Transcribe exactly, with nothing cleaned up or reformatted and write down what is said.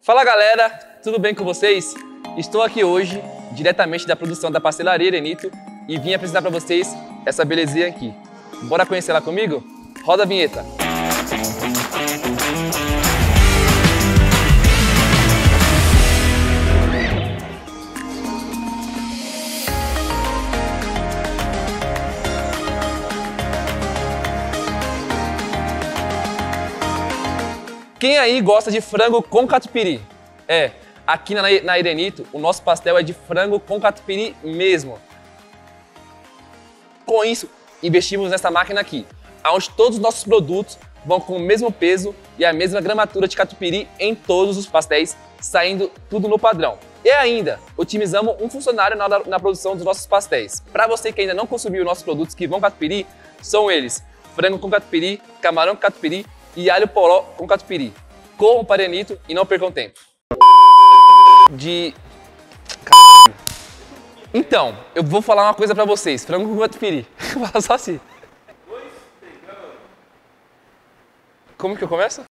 Fala galera, tudo bem com vocês? Estou aqui hoje, diretamente da produção da Pastelaria Erenito, e vim apresentar para vocês essa belezinha aqui. Bora conhecer ela comigo? Roda a vinheta! Quem aí gosta de frango com catupiry? É, aqui na, na Erenito, o nosso pastel é de frango com catupiry mesmo. Com isso, investimos nessa máquina aqui, onde todos os nossos produtos vão com o mesmo peso e a mesma gramatura de catupiry em todos os pastéis, saindo tudo no padrão. E ainda, otimizamos um funcionário na, na produção dos nossos pastéis. Para você que ainda não consumiu nossos produtos que vão com catupiry, são eles: frango com catupiry, camarão com catupiry e alho poró com catupiry. Corram para Erenito e não percam tempo. De... Então, eu vou falar uma coisa pra vocês. Frango com catupiry. Fala só assim. Como que eu começo?